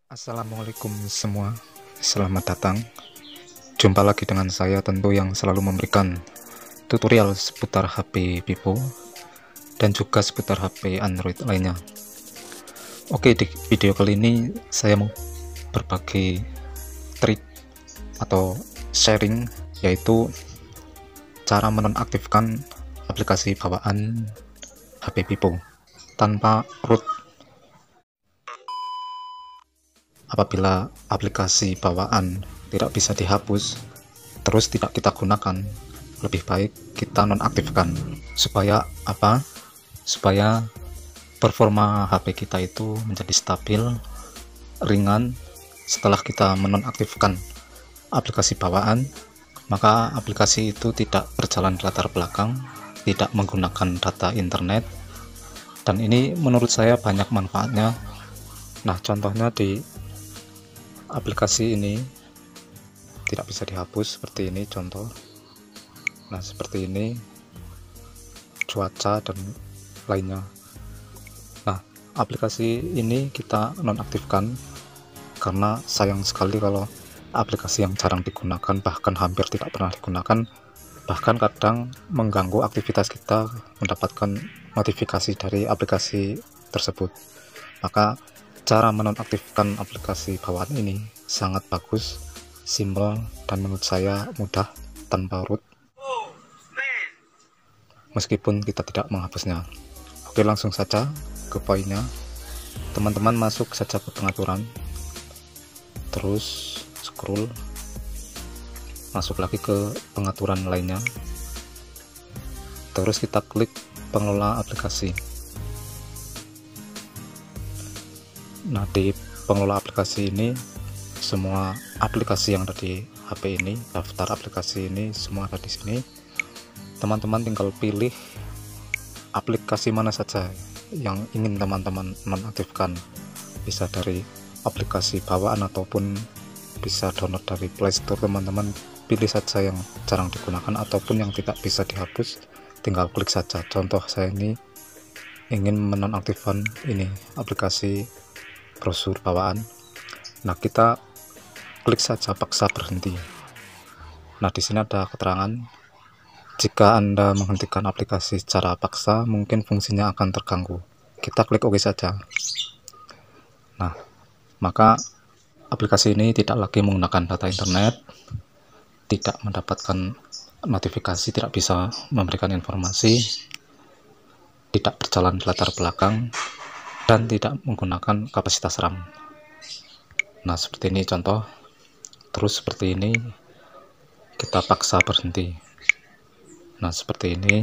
Assalamualaikum semua, selamat datang. Jumpa lagi dengan saya tentu yang selalu memberikan tutorial seputar HP Vivo dan juga seputar HP Android lainnya. Oke, di video kali ini saya mau berbagi trik atau sharing, yaitu cara menonaktifkan aplikasi bawaan HP Vivo tanpa root. Apabila aplikasi bawaan tidak bisa dihapus, terus tidak kita gunakan, lebih baik kita nonaktifkan. Supaya apa? Supaya performa HP kita itu menjadi stabil, ringan. Setelah kita menonaktifkan aplikasi bawaan, maka aplikasi itu tidak berjalan di latar belakang, tidak menggunakan data internet, dan ini menurut saya banyak manfaatnya. Nah, contohnya di aplikasi ini tidak bisa dihapus seperti ini contoh. Nah, seperti ini cuaca dan lainnya. Nah, aplikasi ini kita nonaktifkan karena sayang sekali kalau aplikasi yang jarang digunakan, bahkan hampir tidak pernah digunakan, bahkan kadang mengganggu aktivitas kita mendapatkan notifikasi dari aplikasi tersebut. Maka cara menonaktifkan aplikasi bawaan ini sangat bagus, simpel, dan menurut saya mudah tanpa root, meskipun kita tidak menghapusnya. Oke, langsung saja ke poinnya. Teman-teman masuk saja ke pengaturan, terus scroll, masuk lagi ke pengaturan lainnya, terus kita klik pengelola aplikasi. Nah, di pengelola aplikasi ini semua aplikasi yang ada di HP ini, daftar aplikasi ini semua ada di sini. Teman-teman tinggal pilih aplikasi mana saja yang ingin teman-teman nonaktifkan, bisa dari aplikasi bawaan ataupun bisa download dari Play Store. Teman-teman pilih saja yang jarang digunakan ataupun yang tidak bisa dihapus, tinggal klik saja. Contoh saya ini ingin menonaktifkan ini aplikasi brosur bawaan. Nah, kita klik saja paksa berhenti. Nah, di sini ada keterangan, jika Anda menghentikan aplikasi secara paksa, mungkin fungsinya akan terganggu. Kita klik OK saja. Nah, maka aplikasi ini tidak lagi menggunakan data internet, tidak mendapatkan notifikasi, tidak bisa memberikan informasi, tidak berjalan di latar belakang, dan tidak menggunakan kapasitas RAM. Nah, seperti ini contoh. Terus seperti ini kita paksa berhenti. Nah, seperti ini.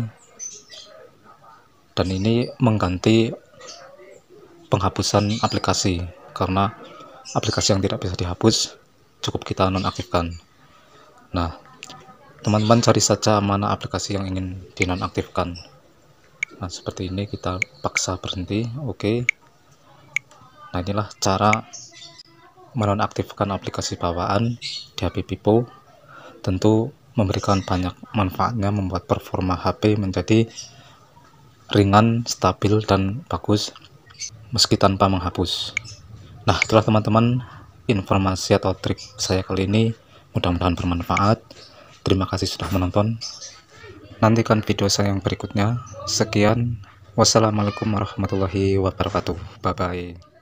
Dan ini mengganti penghapusan aplikasi, karena aplikasi yang tidak bisa dihapus cukup kita nonaktifkan. Nah, teman-teman cari saja mana aplikasi yang ingin dinonaktifkan. Nah, seperti ini kita paksa berhenti. Oke. Nah, inilah cara menonaktifkan aplikasi bawaan di HP Vivo. Tentu memberikan banyak manfaatnya, membuat performa HP menjadi ringan, stabil, dan bagus meski tanpa menghapus. Nah, itulah teman-teman informasi atau trik saya kali ini, mudah-mudahan bermanfaat. Terima kasih sudah menonton. Nantikan video saya yang berikutnya. Sekian, wassalamualaikum warahmatullahi wabarakatuh. Bye bye.